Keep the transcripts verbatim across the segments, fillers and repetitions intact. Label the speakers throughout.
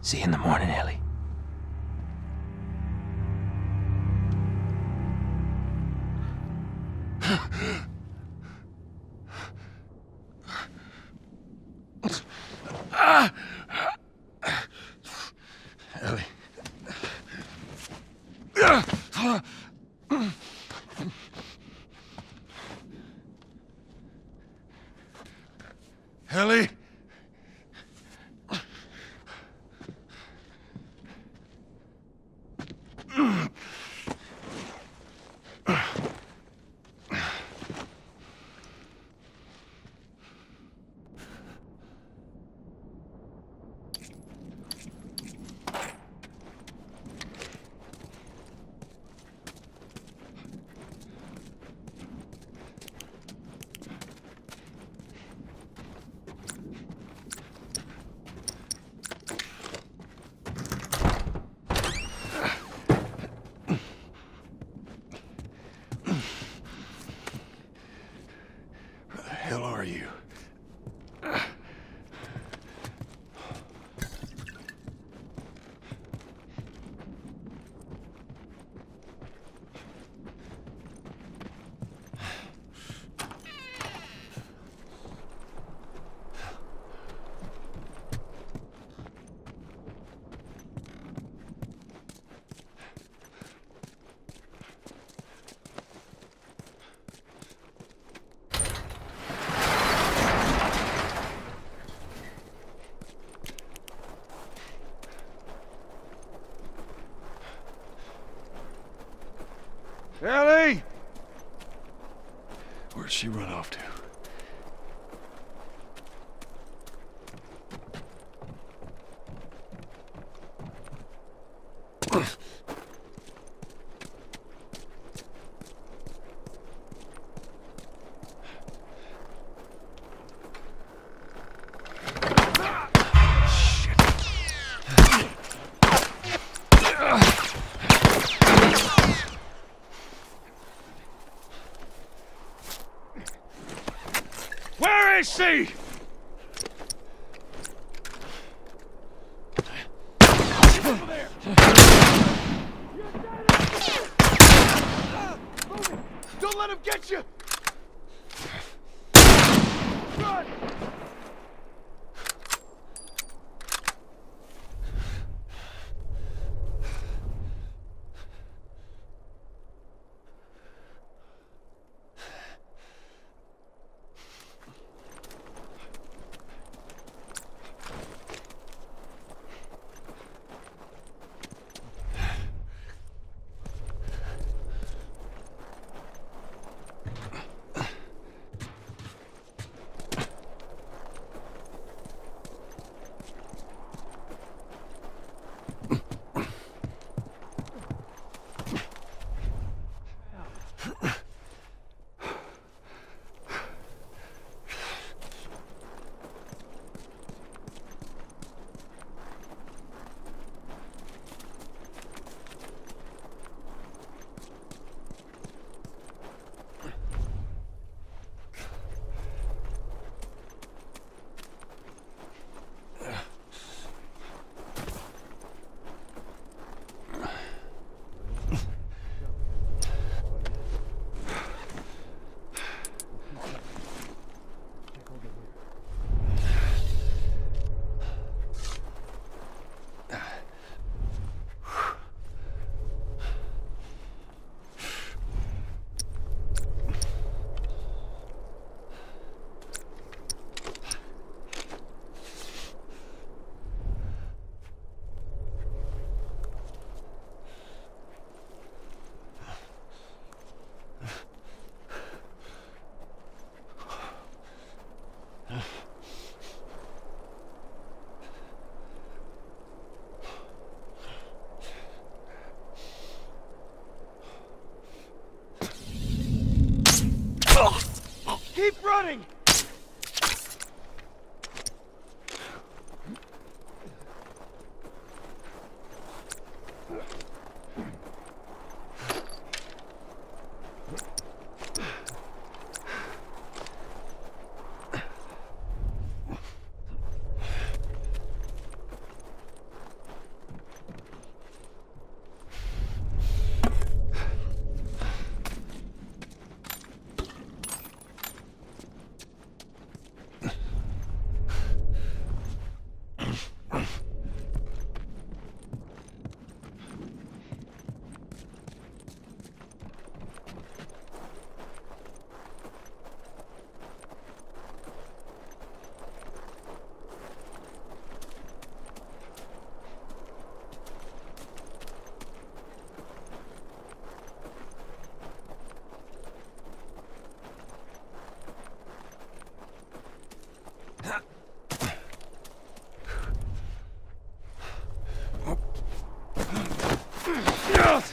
Speaker 1: See you in the morning, Ellie. Ellie. Ellie. Where the hell are you? Ellie! Where'd she run off to? Where is she? Over there. Don't let him get you. Run. Keep running!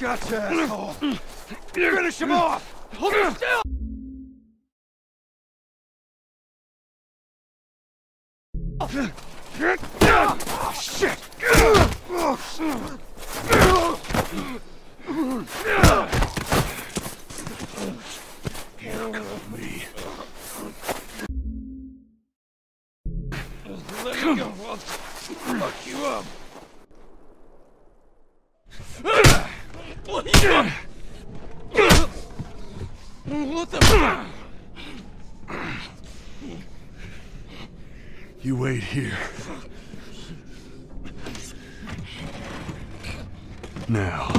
Speaker 1: Gotcha, asshole. Finish him off. Hold him still. Oh, shit. Handcuff me. Let me go. I'll fuck you up. What the fuck?
Speaker 2: You wait here. Now,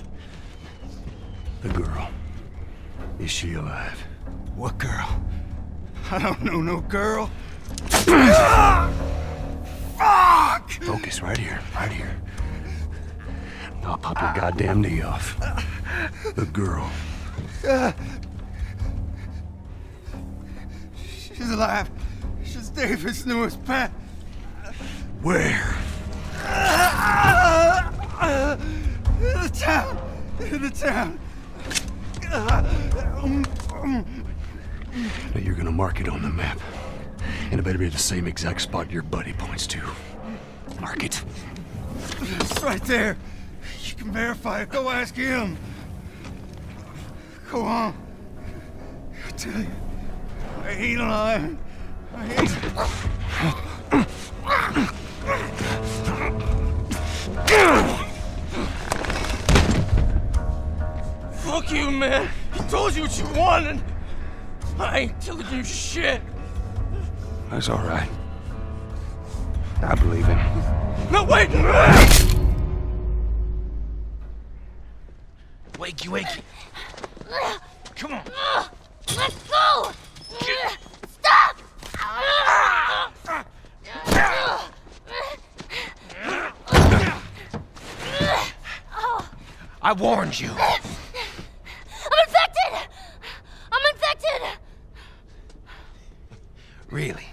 Speaker 2: the girl. Is she alive?
Speaker 1: What girl? I don't know no girl. Fuck!
Speaker 2: Focus right here, right here. I'll pop your goddamn knee off. The girl.
Speaker 1: She's alive. She's David's newest pet.
Speaker 2: Where?
Speaker 1: In the town. In the town.
Speaker 2: Now you're gonna mark it on the map. And it better be the same exact spot your buddy points to. Mark it.
Speaker 1: It's right there. You can verify it. Go ask him. Go on. I tell you, I ain't lying. I ain't. Fuck you, man. He told you what you wanted. I ain't telling you shit.
Speaker 2: That's all right. I believe him.
Speaker 1: No, wait! Wakey, wakey. Come on.
Speaker 3: Let's go! Stop!
Speaker 1: I warned you.
Speaker 3: I'm infected! I'm infected!
Speaker 1: Really?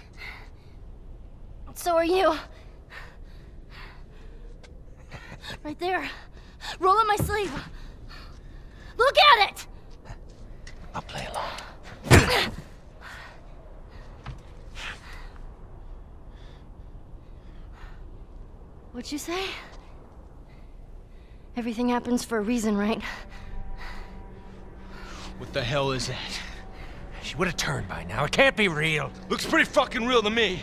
Speaker 3: So are you. Right there. Roll up my sleeve. Look at it!
Speaker 1: I'll play along.
Speaker 3: What'd you say? Everything happens for a reason, right?
Speaker 1: What the hell is that? She would have turned by now. It can't be real. Looks pretty fucking real to me.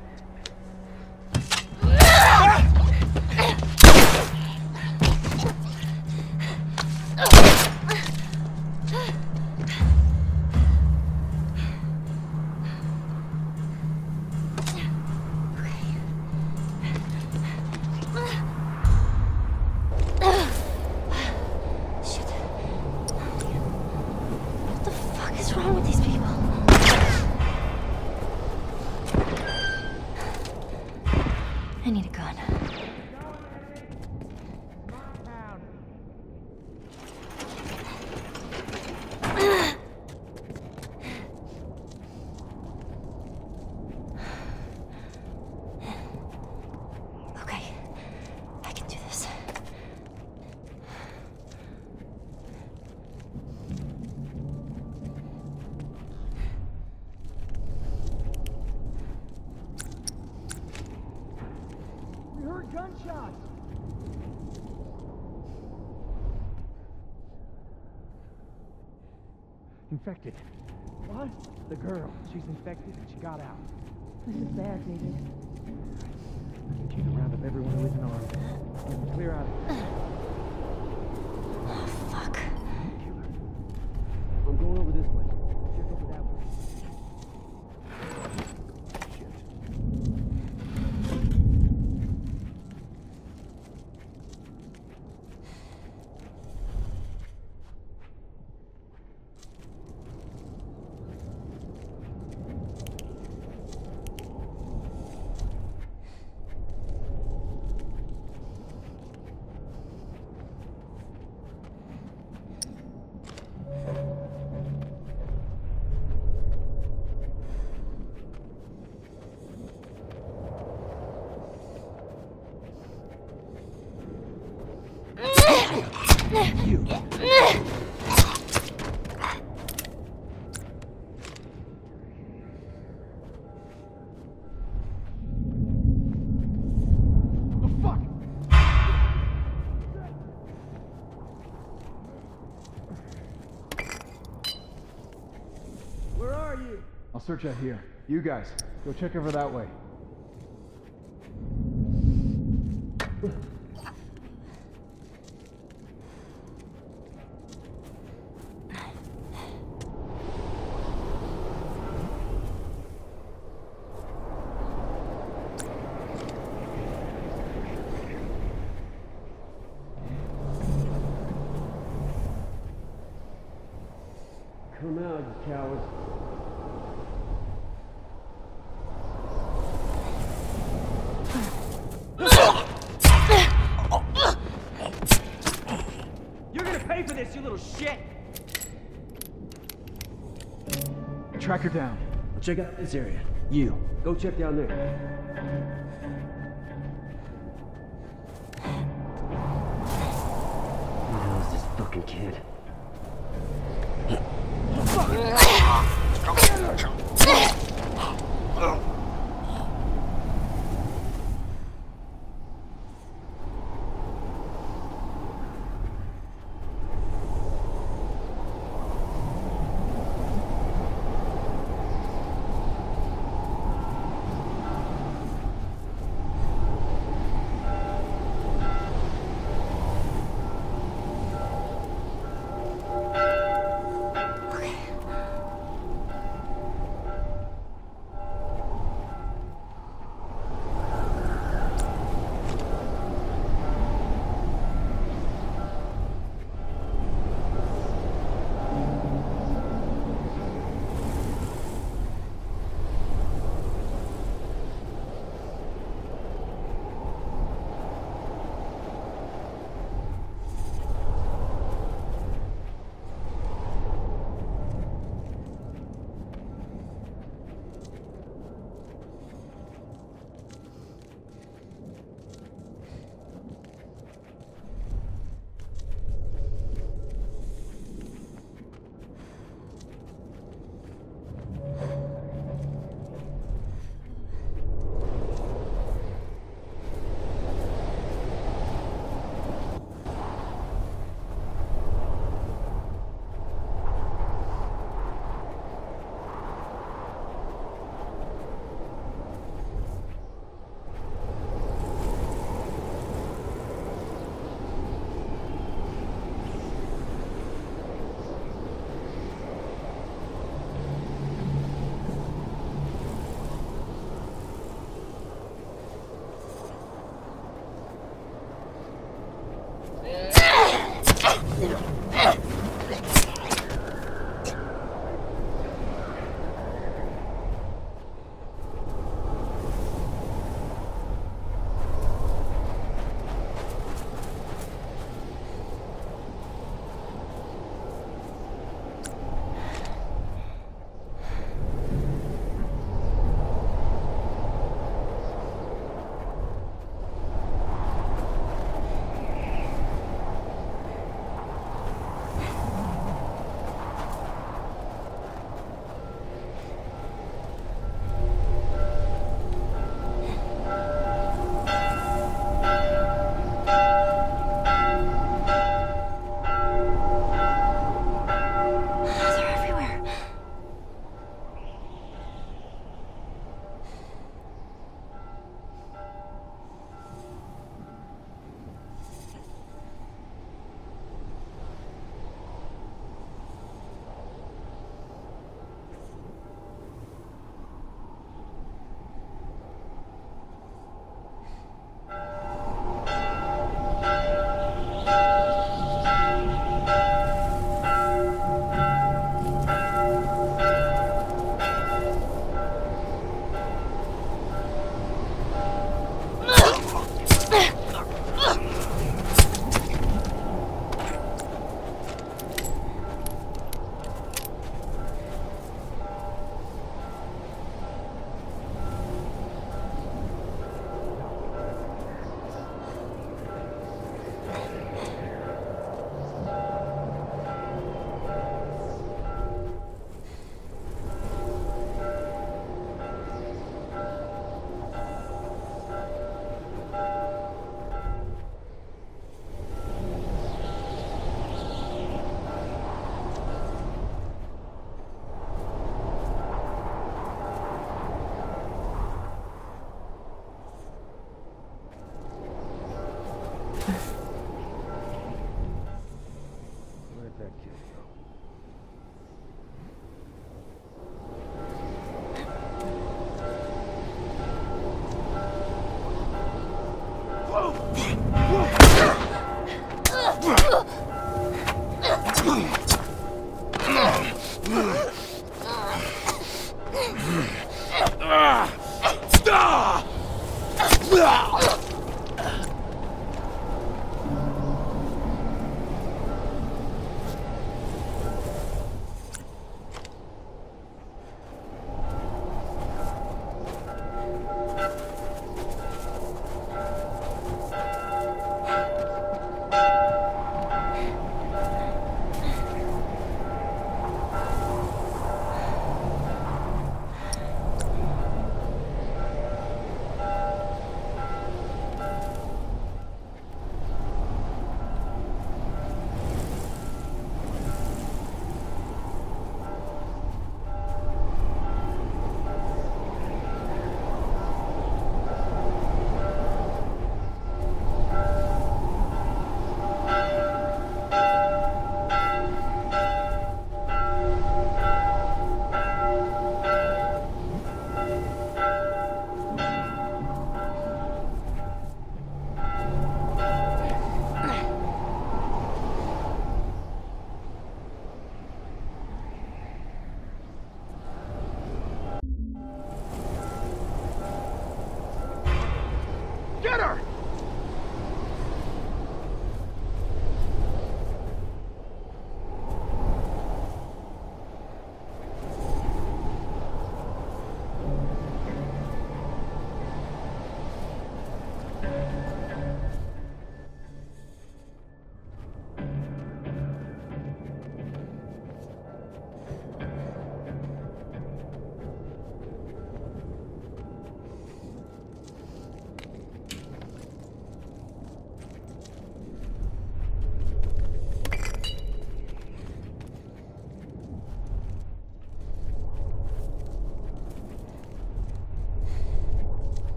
Speaker 3: I need a gun. Okay, I can do this.
Speaker 1: Heard gunshots.
Speaker 4: Infected. What? The girl. She's infected and she got out. This is bad, David. I need you to round up everyone who isn't armed. And clear out of here.
Speaker 3: Oh, fuck.
Speaker 4: I'm going over this way. Check over that way. I'll search out here. You guys, go check over that way.
Speaker 5: Come out, you cowards.
Speaker 6: You're gonna pay for this, you little shit!
Speaker 4: Track her down.
Speaker 5: I'll check out this area. You, go check down there. Who the hell is this fucking kid?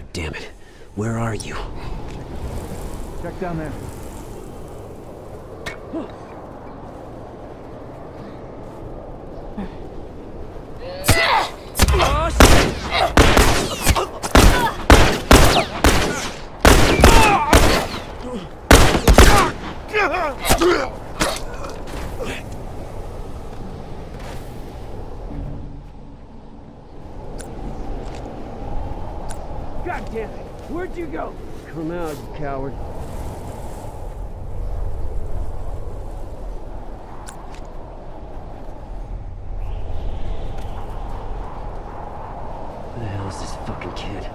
Speaker 5: damn it. Where are you?
Speaker 4: Check down there.
Speaker 6: God damn it! Where'd you go?
Speaker 5: Come out, you coward. Where the hell is this fucking kid?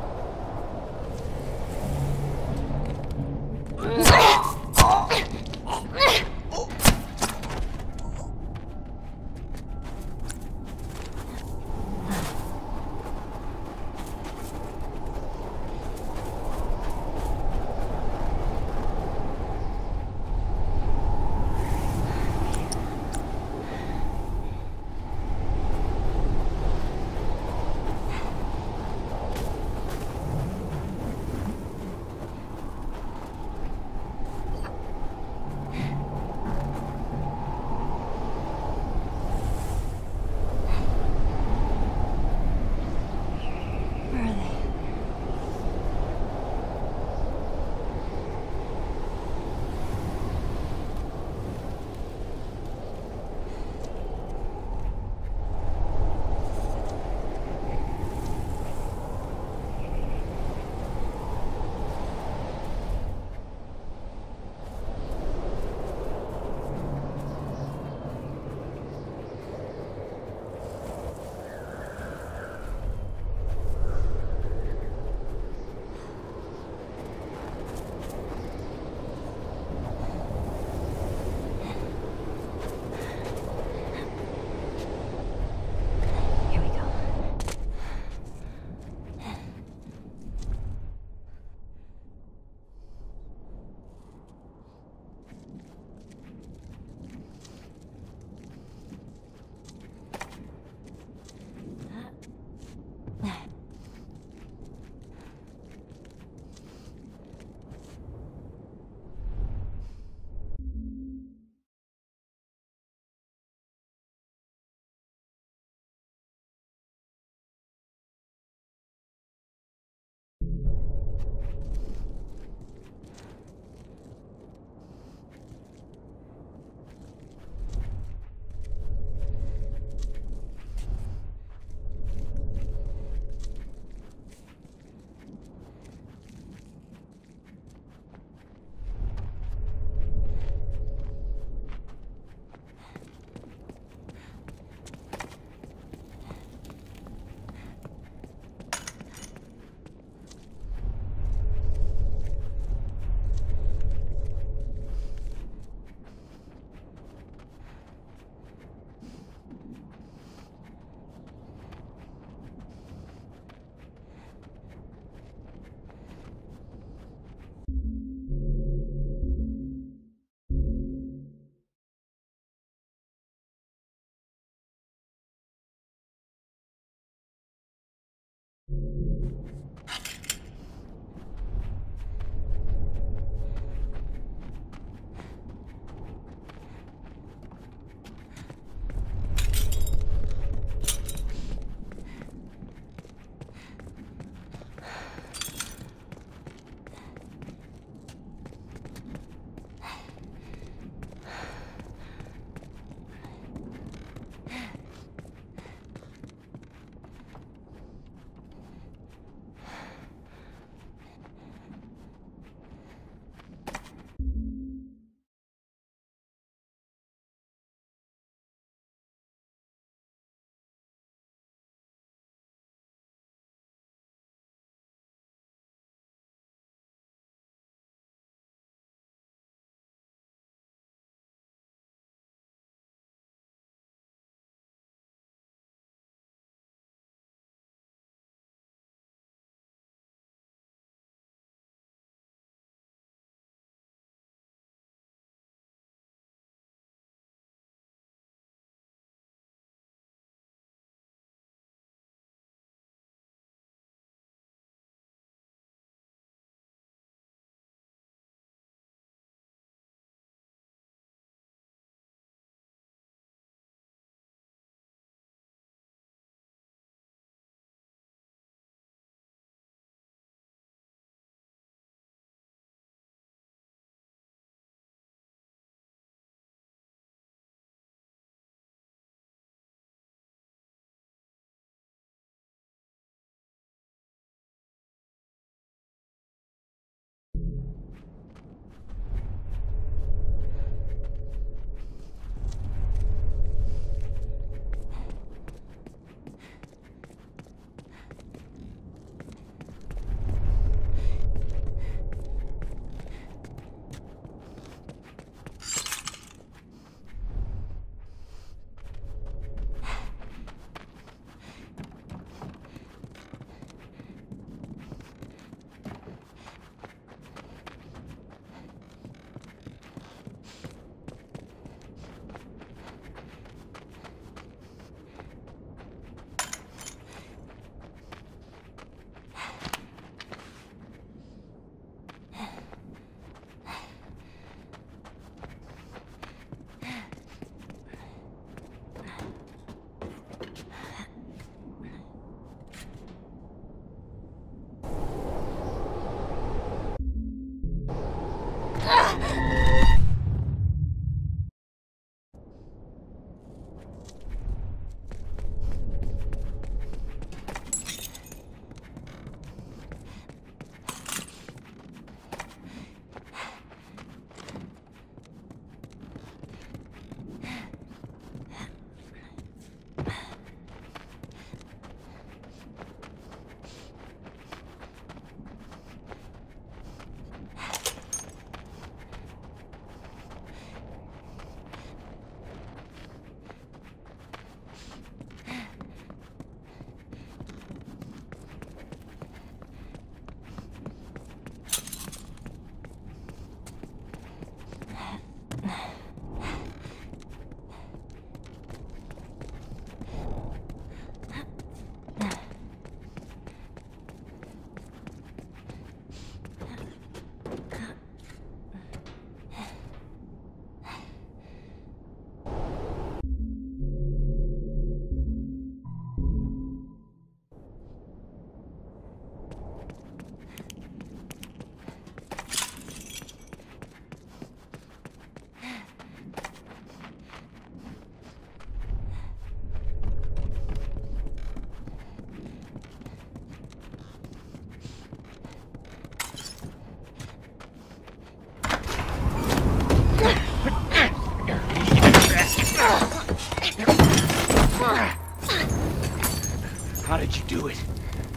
Speaker 1: How did you do it?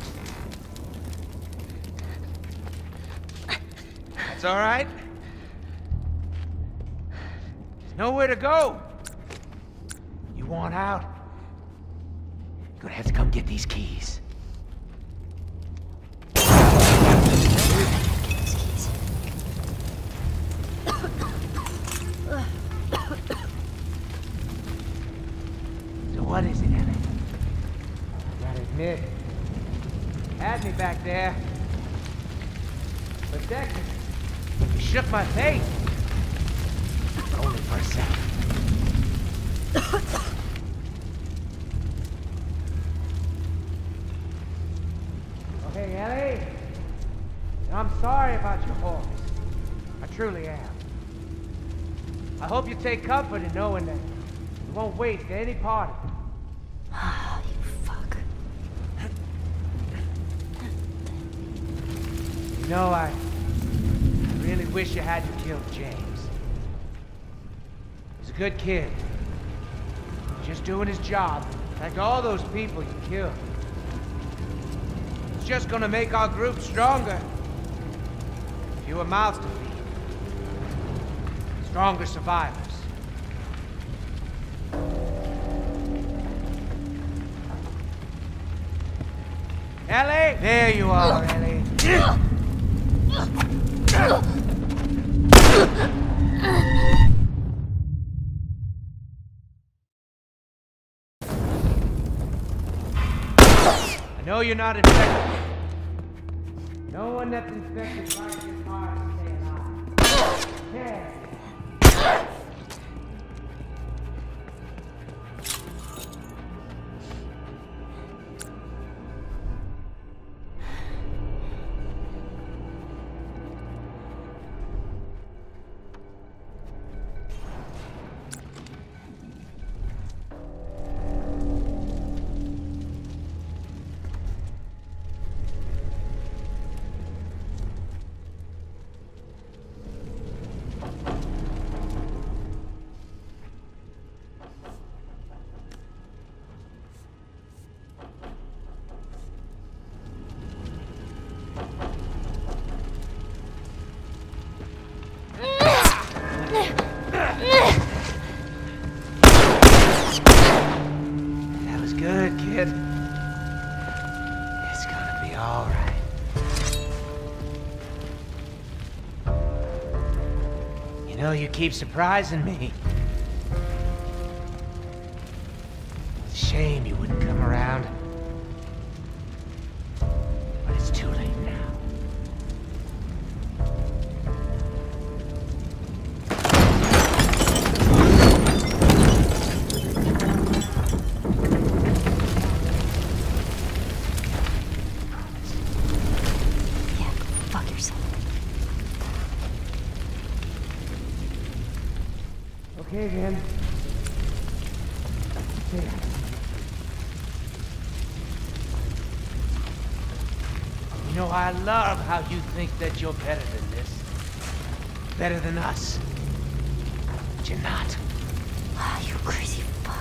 Speaker 1: That's all right. There's nowhere to go. You want out? You're gonna have to come get these keys. So what is it, Ellie? I gotta admit, had me back there. Protected. You shook my faith. Only for a second. Okay, Ellie. I'm sorry about your horse. I truly am. I hope you take comfort in knowing that you won't waste any part of it.
Speaker 3: Oh, you fuck.
Speaker 1: You know, I, I really wish you hadn't killed James. He's a good kid. Just doing his job, like all those people you killed. It's just gonna make our group stronger. Fewer mouths to feed. Stronger survivors. Ellie! There you are, Ellie. I know you're not infected. No one that's infected likes his heart to stay alive. Yeah. That was good, kid. It's gonna be all right. You know, you keep surprising me. It's a shame you wouldn't come around. But it's too late now. Okay, then. There. You know, I love how you think that you're better than this. Better than us. But you're not.
Speaker 3: Ah, you crazy fuck.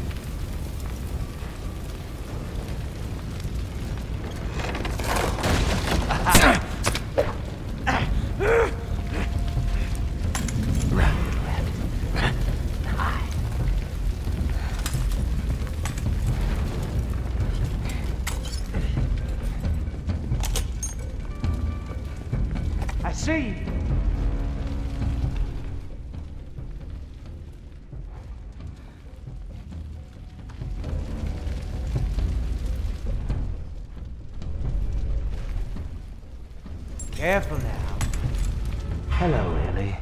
Speaker 1: I see. Careful now. Hello, Ellie.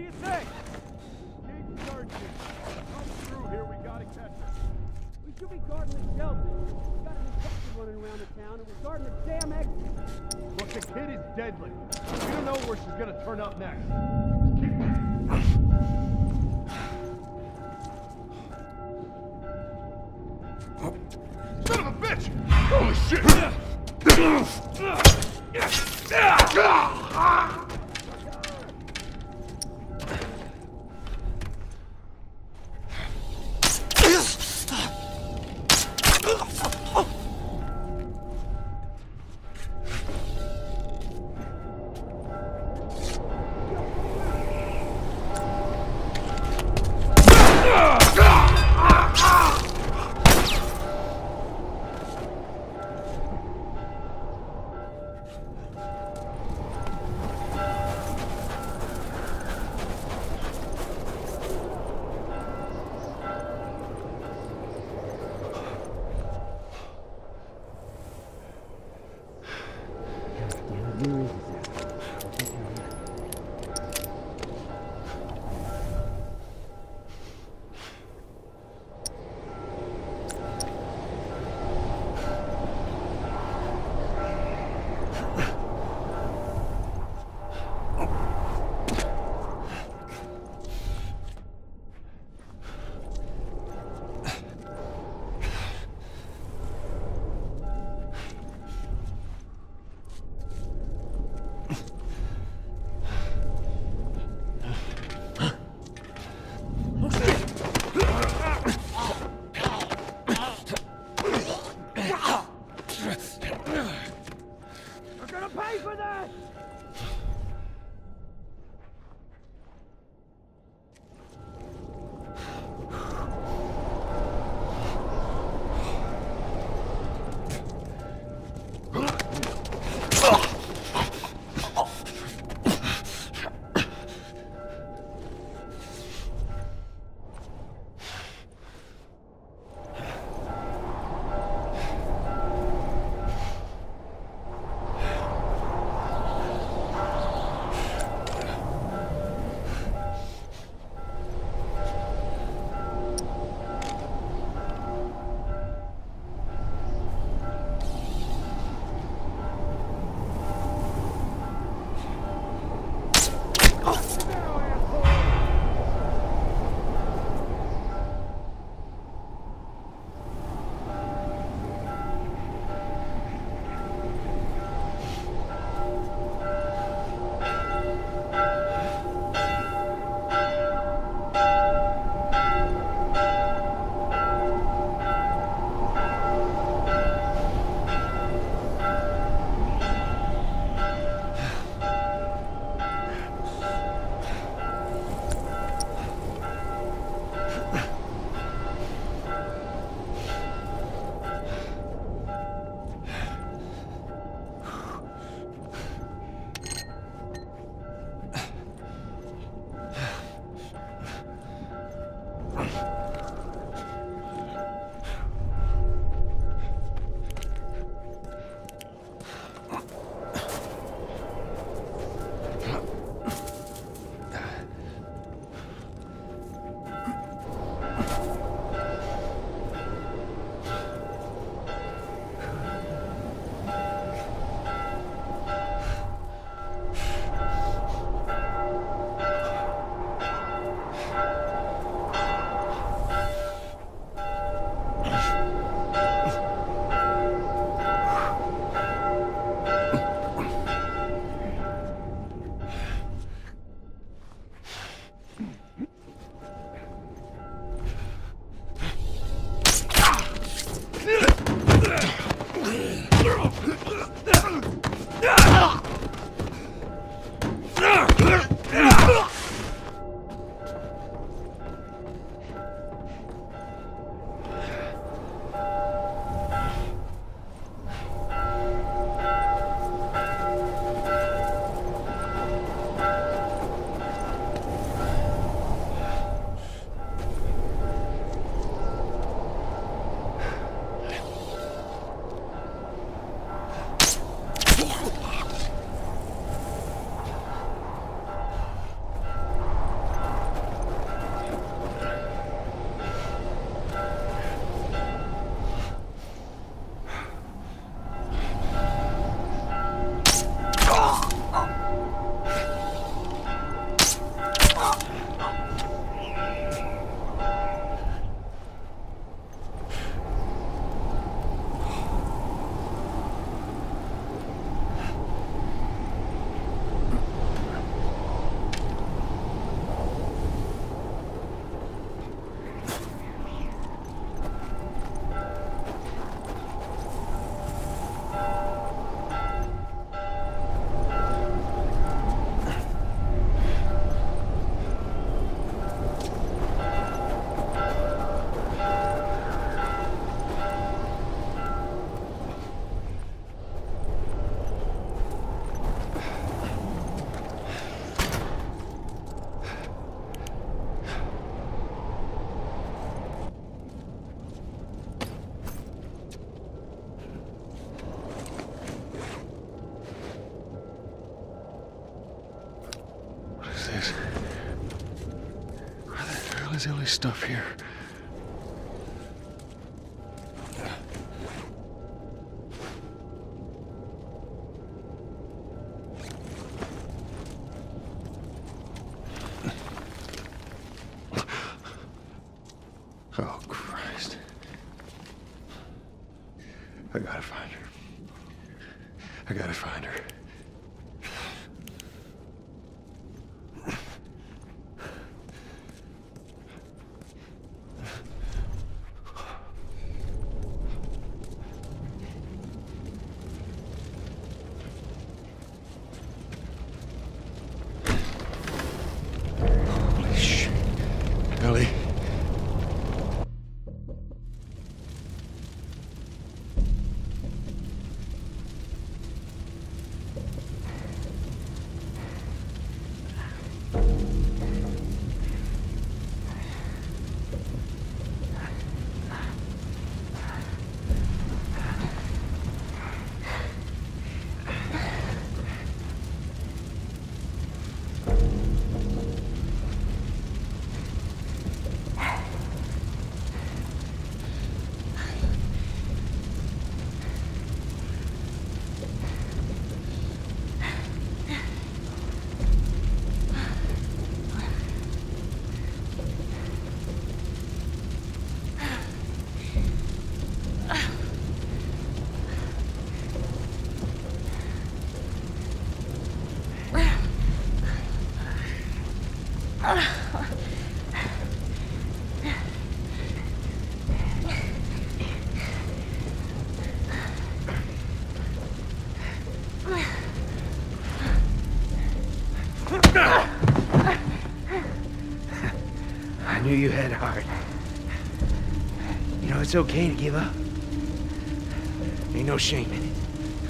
Speaker 6: do you think?
Speaker 2: Kate Sargent, come through here. We gotta catch her.
Speaker 6: We should be guarding the shelter. We got an infection running around the town, and we're guarding the damn exit.
Speaker 2: Look, the kid is deadly. We don't know where she's gonna turn up next. Son of a bitch! Holy shit! is Ellie's stuff here? Oh, Christ. I gotta find her. I gotta find her. Holy shit. Ellie.
Speaker 1: I knew you had heart. You know, it's okay to give up. Ain't no shame in it.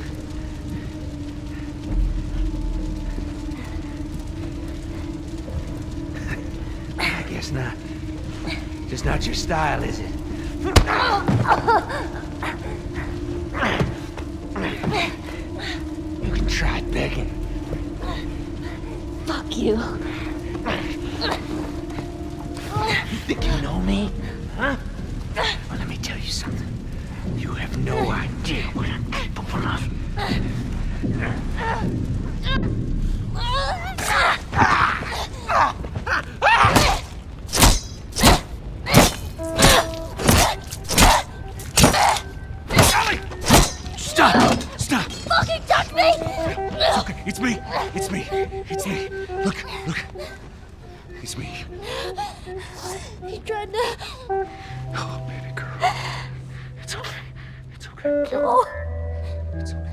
Speaker 1: I guess not. Just not your style, is it? You can try begging.
Speaker 3: Fuck you.
Speaker 1: You think you know me? Huh? Well, let me tell you something. You have no idea what I'm capable of. Stop! Stop!
Speaker 3: Fucking touch me!
Speaker 1: It's okay. It's me. It's me. It's me. Look, look. It's me.
Speaker 3: He tried to...
Speaker 2: Oh, baby girl. It's okay. It's okay.
Speaker 3: No.
Speaker 2: It's okay.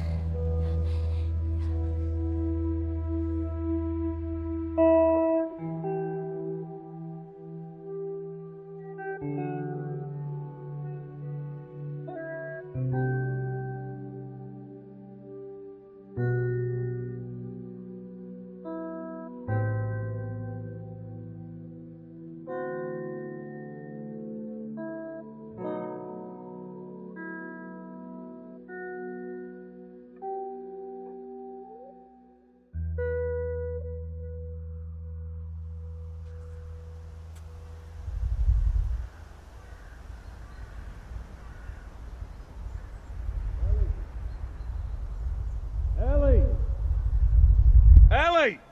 Speaker 6: Ellie!
Speaker 5: Ellie!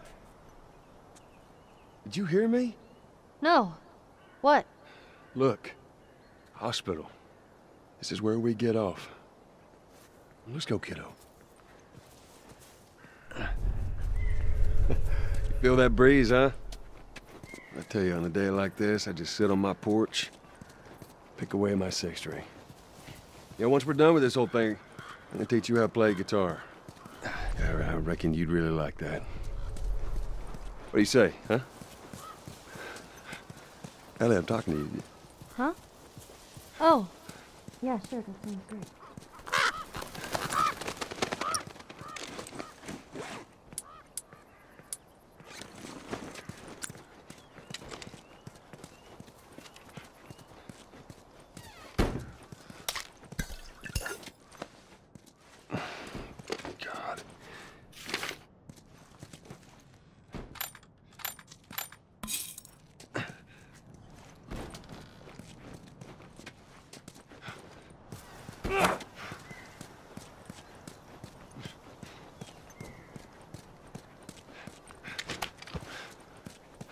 Speaker 2: Did you hear me?
Speaker 3: No. What?
Speaker 2: Look. Hospital. This is where we get off. Let's go, kiddo. You feel that breeze, huh? I tell you, on a day like this, I just sit on my porch, pick away at my six string. You know, once we're done with this whole thing, I'm gonna teach you how to play guitar. Yeah, I reckon you'd really like that. What do you say, huh? Ellie, I'm talking to you.
Speaker 3: Huh? Oh. Yeah, sure, that sounds great.
Speaker 2: God.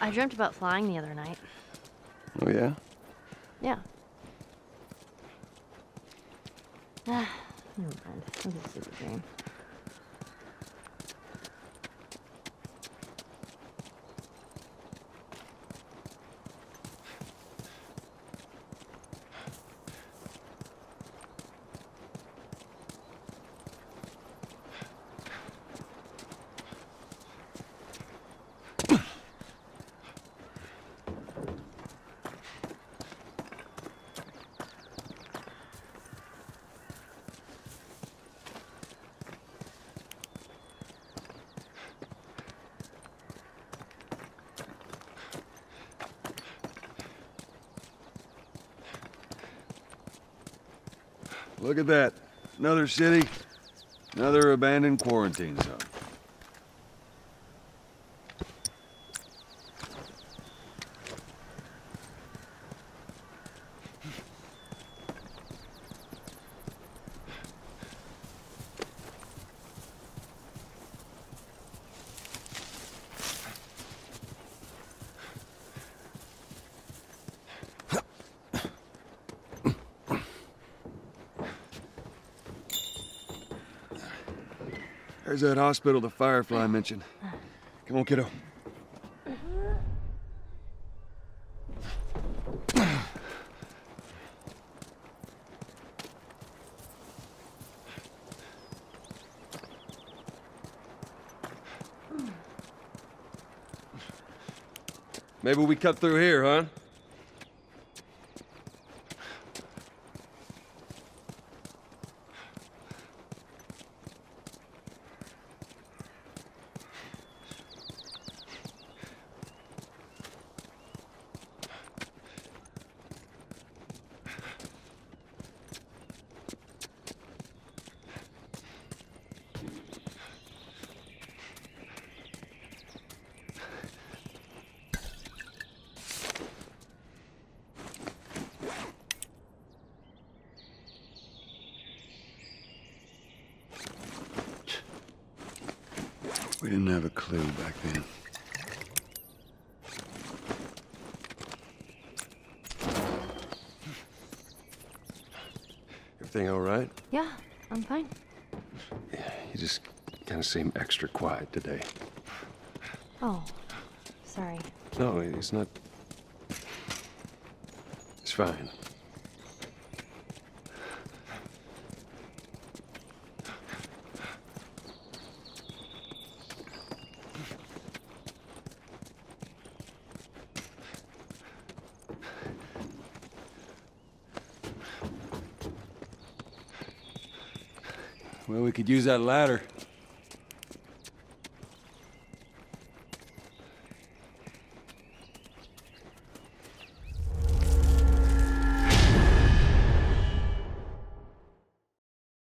Speaker 3: I dreamt about flying the other night.
Speaker 2: Oh, yeah?
Speaker 3: Yeah. Ah, never mind. It was a stupid dream.
Speaker 2: Look at that. Another city, another abandoned quarantine zone. There's that hospital the Firefly mentioned. Come on, kiddo. Maybe we cut through here, huh? We didn't have a clue back then. Everything all right?
Speaker 3: Yeah, I'm fine.
Speaker 2: Yeah, you just kind of seem extra quiet today.
Speaker 3: Oh, sorry.
Speaker 2: No, it's not. It's fine. Well, we could use that ladder.